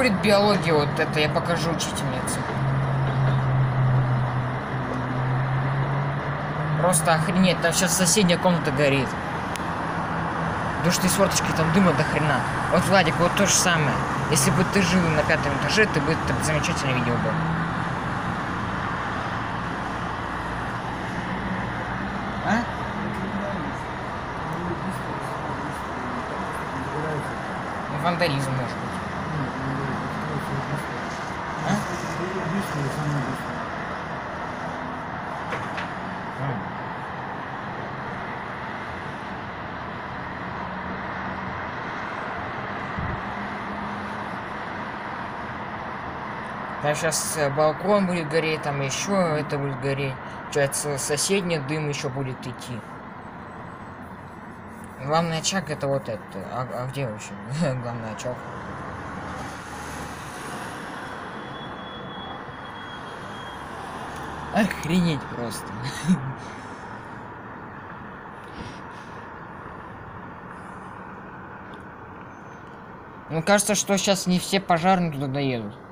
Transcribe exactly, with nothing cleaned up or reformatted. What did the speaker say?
говорит биология, вот это я покажу учительнице. Просто охренеть, там сейчас соседняя комната горит. Потому что из форточки там дыма до хрена. Вот, Владик, вот то же самое. Если бы ты жил на пятом этаже, ты бы это замечательно видел бы. А? Вандализм, может быть. А? Там сейчас балкон будет гореть, там еще это будет гореть. Получается, соседний дым еще будет идти. Главный очаг это вот это. А, а где вообще главный очаг? Охренеть просто. Мне кажется, что сейчас не все пожарные туда доедут.